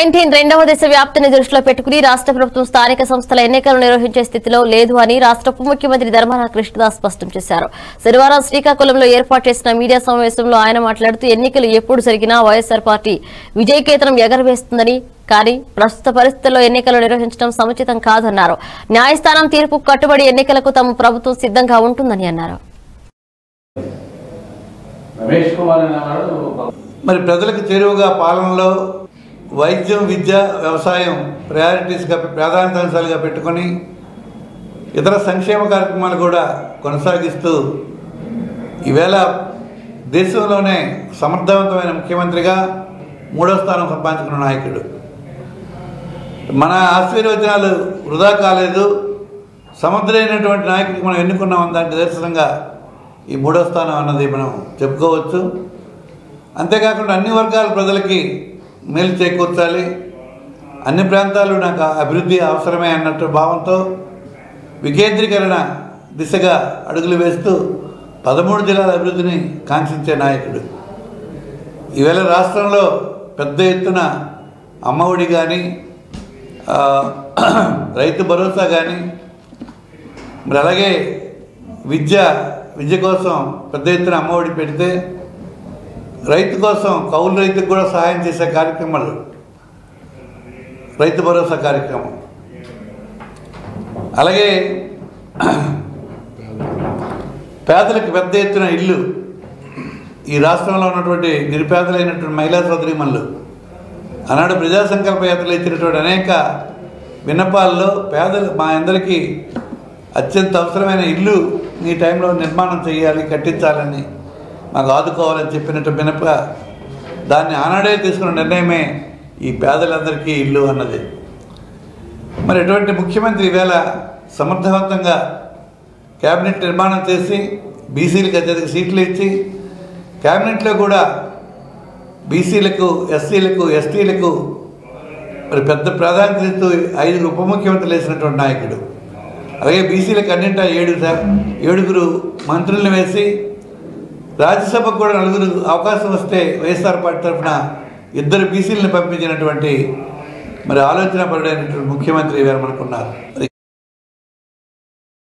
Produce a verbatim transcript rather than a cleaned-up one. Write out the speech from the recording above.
Nineteen రెండవ దశ వ్యాప్తిని దృష్టిలో పెట్టుకుని రాష్ట్ర ప్రభుత్వం స్థానిక సంస్థల ఎన్నికలు నిర్వహించే స్థితిలో లేదు అని రాష్ట్ర ఉప ముఖ్యమంత్రి ధర్మాన కృష్ణదాస్ స్పష్టం చేశారు. శనివారం శ్రీకాకుళంలో ఏర్పాటు చేసిన మీడియా సమావేశంలో ఆయన మాట్లాడుతూ ఎన్నికలు ఎప్పుడు జరిగినా వైఎస్ఆర్ పార్టీ విజయకేతనం ఎగరవేస్తుందని, కానీ ప్రస్తుత పరిస్థితుల్లో ఎన్నికలు నిర్వహించడం సముచితం కాదన్నారు. న్యాయస్థానం తీర్పుకు కట్టుబడి ఎన్నికలకు తమ ప్రభుత్వం సిద్ధంగా ఉంటుందని అన్నారు. మరి ప్రజలకు చేరువగా పాలనలో వైద్యం, విద్య, వ్యవసాయం ప్రయారిటీస్గా ప్రాధాన్యత అంశాలుగా పెట్టుకొని ఇతర సంక్షేమ కార్యక్రమాలు కూడా కొనసాగిస్తూ ఈవేళ దేశంలోనే సమర్థవంతమైన ముఖ్యమంత్రిగా మూడో స్థానం సంపాదించుకున్న నాయకుడు. మన ఆశీర్వచనాలు వృధా కాలేదు, సమర్థులైనటువంటి నాయకుడికి మనం ఎన్నుకున్నాం. దానికి నిదర్శనంగా ఈ మూడో స్థానం అన్నది మనం చెప్పుకోవచ్చు. అంతేకాకుండా అన్ని వర్గాల ప్రజలకి మేలు చేకూర్చాలి, అన్ని ప్రాంతాలు నాకు అభివృద్ధి అవసరమే అన్నట్టు భావంతో వికేంద్రీకరణ దిశగా అడుగులు వేస్తూ పదమూడు జిల్లాల అభివృద్ధిని కాంక్షించే నాయకుడు. ఈవేళ రాష్ట్రంలో పెద్ద ఎత్తున అమ్మఒడి కానీ, రైతు భరోసా కానీ, మరి అలాగే విద్య విద్య కోసం పెద్ద ఎత్తున అమ్మఒడి పెడితే రైతు కోసం కౌలు రైతుకు కూడా సహాయం చేసే కార్యక్రమాలు రైతు భరోసా కార్యక్రమం. అలాగే పేదలకు పెద్ద ఎత్తున ఇల్లు, ఈ రాష్ట్రంలో ఉన్నటువంటి నిరుపేదలైనటువంటి మహిళా సోదరీమణులు ఆనాడు ప్రజా సంకల్ప యాత్రలు ఇచ్చినటువంటి అనేక విన్నపాల్లో పేదలు మా అందరికీ అత్యంత అవసరమైన ఇల్లు ఈ టైంలో నిర్మాణం చేయాలి, కట్టించాలని, మాకు ఆదుకోవాలని చెప్పినట్టు వినప దాన్ని ఆనాడే తీసుకున్న నిర్ణయమే ఈ పేదలందరికీ ఇల్లు అన్నది. మరి ఎటువంటి ముఖ్యమంత్రి ఈవేళ సమర్థవంతంగా క్యాబినెట్ నిర్మాణం చేసి బీసీలకు అత్యధిక సీట్లు ఇచ్చి క్యాబినెట్లో కూడా బీసీలకు, ఎస్సీలకు, ఎస్టీలకు మరి పెద్ద ప్రాధాన్యత ఇస్తూ ఐదుగురు ఉప ముఖ్యమంత్రులు వేసినటువంటి నాయకుడు. అలాగే బీసీలకు అన్నింటా ఏడు ఏడుగురు మంత్రులను వేసి రాజ్యసభకు కూడా నలుగురు అవకాశం వస్తే వైఎస్ఆర్ పార్టీ తరఫున ఇద్దరు బీసీలను పంపించినటువంటి మరి ఆలోచన పరుడైనటువంటి ముఖ్యమంత్రి ఇవాళ మనకున్నారు.